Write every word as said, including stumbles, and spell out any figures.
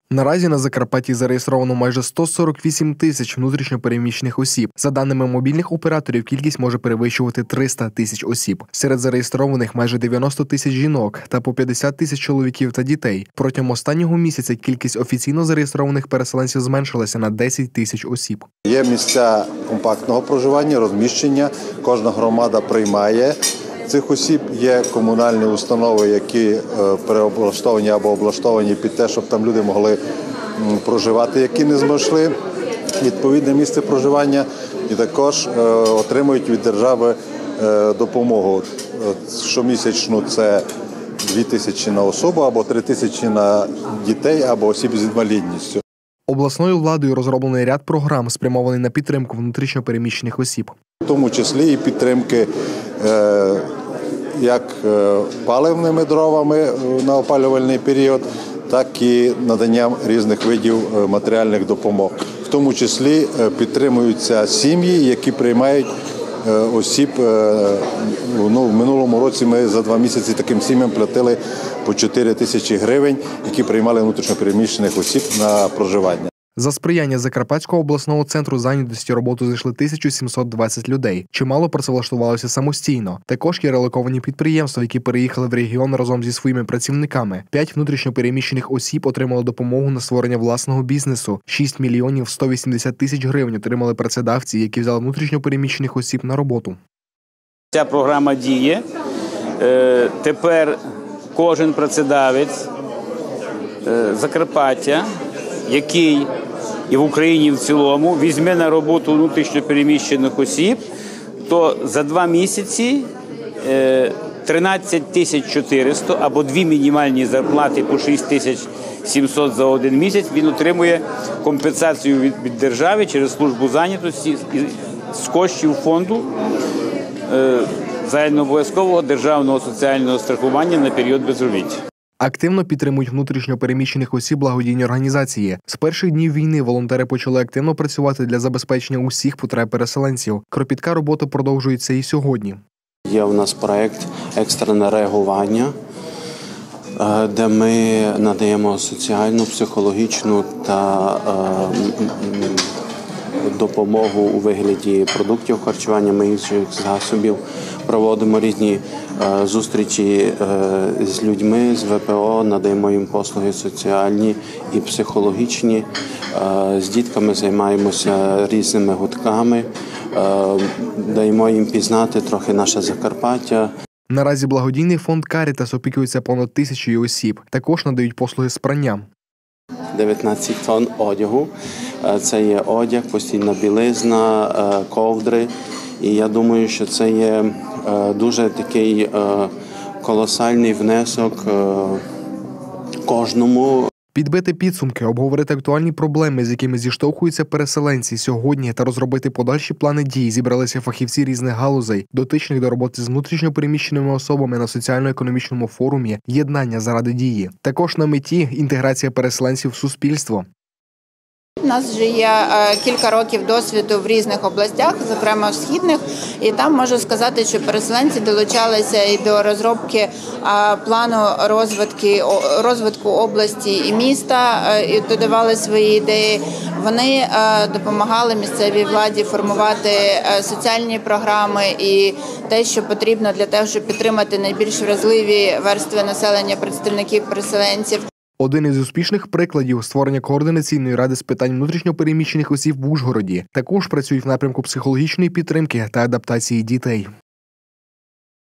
Наразі на Закарпатті зареєстровано майже сто сорок вісім тисяч внутрішньо переміщених осіб. За даними мобільних операторів, кількість може перевищувати триста тисяч осіб. Серед зареєстрованих майже дев'яносто тисяч жінок та по п'ятдесят тисяч чоловіків та дітей. Протягом останнього місяця кількість офіційно зареєстрованих переселенців зменшилася на десять тисяч осіб. Є місця компактного проживання, розміщення. Кожна громада приймає цих осіб. Є комунальні установи, які переоблаштовані або облаштовані під те, щоб там люди могли проживати, які не знайшли відповідне місце проживання, і також отримують від держави допомогу. Щомісячну це дві тисячі на особу, або три тисячі на дітей, або осіб з інвалідністю. Обласною владою розроблений ряд програм, спрямований на підтримку внутрішньо переміщених осіб. В тому числі і підтримки як паливними дровами на опалювальний період, так і наданням різних видів матеріальних допомог. В тому числі підтримуються сім'ї, які приймають осіб. Ну, в минулому році ми за два місяці таким сім'ям платили по чотири тисячі гривень, які приймали внутрішньо переміщених осіб на проживання. За сприяння Закарпатського обласного центру зайнятості роботу зайшли тисяча сімсот двадцять людей. Чимало працевлаштувалося самостійно. Також є релоковані підприємства, які переїхали в регіон разом зі своїми працівниками. П'ять внутрішньо переміщених осіб отримали допомогу на створення власного бізнесу. шість мільйонів сто вісімдесят тисяч гривень отримали працедавці, які взяли внутрішньо переміщених осіб на роботу. Ця програма діє. Тепер кожен працедавець Закарпаття, який і в Україні в цілому візьме на роботу внутрішньо переміщених осіб, то за два місяці тринадцять тисяч чотириста або дві мінімальні зарплати по шість тисяч сімсот за один місяць він отримує компенсацію від, від держави через службу зайнятості з коштів фонду загальнообов'язкового державного соціального страхування на період безробіття. Активно підтримують внутрішньо переміщених осіб благодійні організації. З перших днів війни волонтери почали активно працювати для забезпечення усіх потреб переселенців. Кропітка робота продовжується і сьогодні. Є у нас проєкт «Екстрене реагування», де ми надаємо соціальну, психологічну та допомогу у вигляді продуктів харчування, медичних засобів. Проводимо різні е, зустрічі е, з людьми, з ве пе о, надаємо їм послуги соціальні і психологічні. Е, з дітками займаємося різними гуртками, е, даємо їм пізнати трохи наше Закарпаття. Наразі благодійний фонд «Карітас» опікується понад тисячою осіб. Також надають послуги з прання. дев'ятнадцять тонн одягу. Це є одяг, постільна білизна, ковдри. І я думаю, що це є дуже такий колосальний внесок кожному. Підбити підсумки, обговорити актуальні проблеми, з якими зіштовхуються переселенці сьогодні, та розробити подальші плани дій зібралися фахівці різних галузей, дотичних до роботи з внутрішньо переміщеними особами на соціально-економічному форумі «Єднання заради дії». Також на меті інтеграція переселенців в суспільство. У нас вже є кілька років досвіду в різних областях, зокрема в східних, і там можу сказати, що переселенці долучалися і до розробки плану розвитку, розвитку області і міста, і додавали свої ідеї. Вони допомагали місцевій владі формувати соціальні програми і те, що потрібно для того, щоб підтримати найбільш вразливі верстви населення, представників переселенців. Один із успішних прикладів – створення координаційної ради з питань внутрішньо переміщених осіб в Ужгороді. Також працюють в напрямку психологічної підтримки та адаптації дітей.